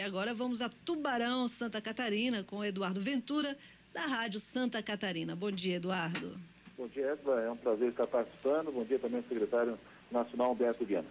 E agora vamos a Tubarão, Santa Catarina, com o Eduardo Ventura, da Rádio Santa Catarina. Bom dia, Eduardo. Bom dia, Edva. É um prazer estar participando. Bom dia também ao secretário nacional, Humberto Viana.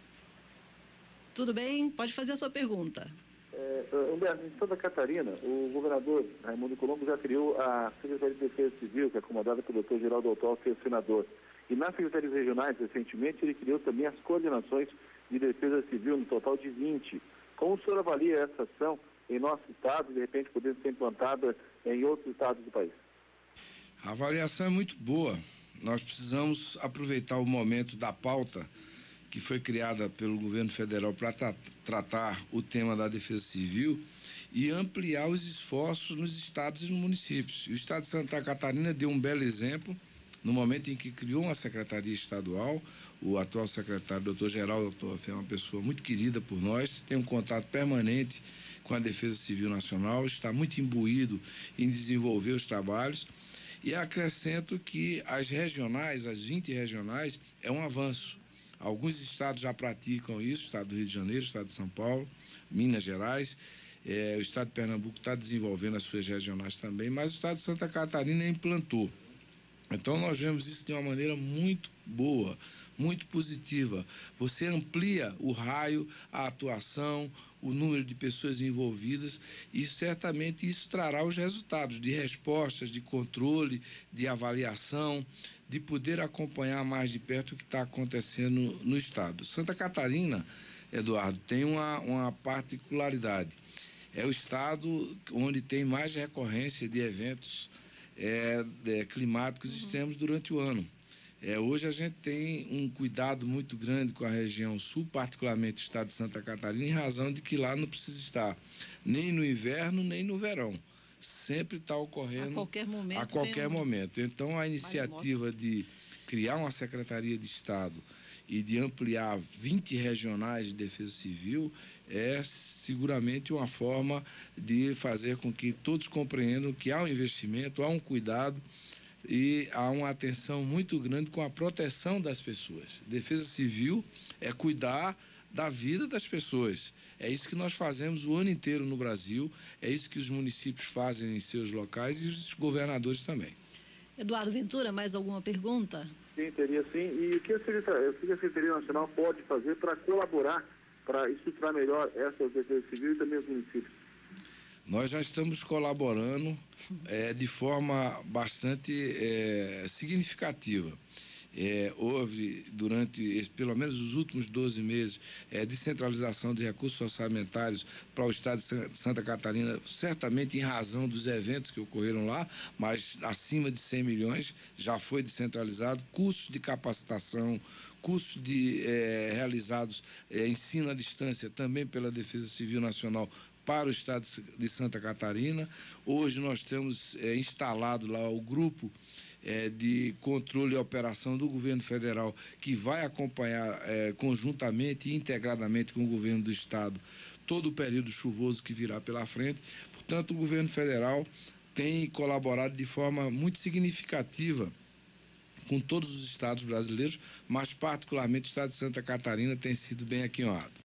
Tudo bem? Pode fazer a sua pergunta. Humberto, em Santa Catarina, o governador Raimundo Colombo já criou a Secretaria de Defesa Civil, que é comandada pelo Dr. Geraldo Autório, que é senador. E nas secretarias regionais, recentemente, ele criou também as coordenações de defesa civil, no total de 20. Como o senhor avalia essa ação em nosso estado, de repente podendo ser implantada em outros estados do país? A avaliação é muito boa. Nós precisamos aproveitar o momento da pauta que foi criada pelo governo federal para tratar o tema da defesa civil e ampliar os esforços nos estados e nos municípios. E o estado de Santa Catarina deu um belo exemplo no momento em que criou uma secretaria estadual. O atual secretário, doutor Geraldo Autório, é uma pessoa muito querida por nós, tem um contato permanente com a Defesa Civil Nacional, está muito imbuído em desenvolver os trabalhos. E acrescento que as regionais, as 20 regionais, é um avanço. Alguns estados já praticam isso, o estado do Rio de Janeiro, o estado de São Paulo, Minas Gerais, o estado de Pernambuco está desenvolvendo as suas regionais também, mas o estado de Santa Catarina implantou. Então nós vemos isso de uma maneira muito boa, muito positiva. Você amplia o raio, a atuação, o número de pessoas envolvidas e certamente isso trará os resultados de respostas, de controle, de avaliação, de poder acompanhar mais de perto o que está acontecendo no estado. Santa Catarina, Eduardo, tem uma particularidade. É o estado onde tem mais recorrência de eventos climáticos extremos durante o ano. Hoje a gente tem um cuidado muito grande com a região sul, particularmente o estado de Santa Catarina, em razão de que lá não precisa estar nem no inverno nem no verão. Sempre está ocorrendo a qualquer momento. Então a iniciativa de criar uma Secretaria de Estado e de ampliar 20 regionais de defesa civil é seguramente uma forma de fazer com que todos compreendam que há um investimento, há um cuidado e há uma atenção muito grande com a proteção das pessoas. Defesa civil é cuidar da vida das pessoas. É isso que nós fazemos o ano inteiro no Brasil, é isso que os municípios fazem em seus locais e os governadores também. Eduardo Ventura, mais alguma pergunta? Sim, teria sim. E o que a Secretaria Nacional pode fazer para colaborar, para estruturar melhor essa defesa civil e também os municípios? Nós já estamos colaborando de forma bastante significativa. Houve, durante pelo menos os últimos 12 meses, descentralização de recursos orçamentários para o estado de Santa Catarina, certamente em razão dos eventos que ocorreram lá, mas acima de 100 milhões já foi descentralizado, cursos de capacitação, cursos realizados, ensino à distância também pela Defesa Civil Nacional para o estado de Santa Catarina. Hoje nós temos instalado lá o grupo de controle e operação do governo federal, que vai acompanhar conjuntamente e integradamente com o governo do estado todo o período chuvoso que virá pela frente. Portanto, o governo federal tem colaborado de forma muito significativa com todos os estados brasileiros, mas particularmente o estado de Santa Catarina tem sido bem aquinhoado.